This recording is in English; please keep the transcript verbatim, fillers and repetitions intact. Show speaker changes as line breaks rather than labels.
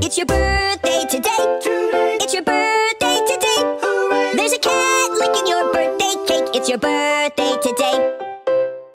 It's your birthday today. It's your birthday today. There's a cat licking your birthday cake. It's your birthday today.